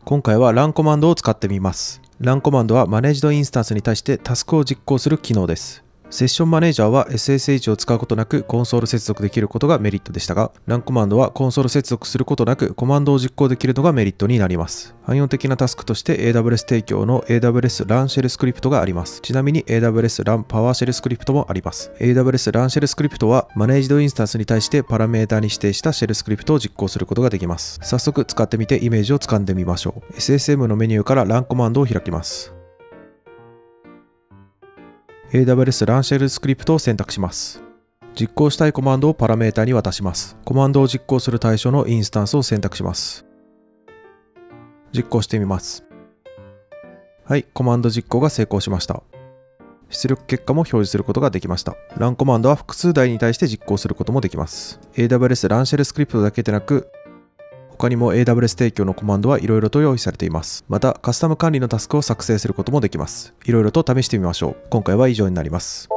今回は LAN コマンドを使ってみます。LAN コマンドはマネージドインスタンスに対してタスクを実行する機能です。セッションマネージャーは SSH を使うことなくコンソール接続できることがメリットでしたが、LAN コマンドはコンソール接続することなくコマンドを実行できるのがメリットになります。汎用的なタスクとして AWS 提供の AWS LAN シェルスクリプトがあります。ちなみに AWS LAN パワーシェルスクリプトもあります。AWS LAN シェルスクリプトはマネージドインスタンスに対してパラメータに指定したシェルスクリプトを実行することができます。早速使ってみてイメージをつかんでみましょう。SSM のメニューから LAN コマンドを開きます。AWS LAN シェルスクリプトを選択します。実行したいコマンドをパラメータに渡します。コマンドを実行する対象のインスタンスを選択します。実行してみます。はい、コマンド実行が成功しました。出力結果も表示することができました。LAN コマンドは複数台に対して実行することもできます。AWS LAN シェルスクリプトだけでなく、他にも AWS 提供のコマンドはいろいろと用意されています。また、カスタム管理のタスクを作成することもできます。いろいろと試してみましょう。今回は以上になります。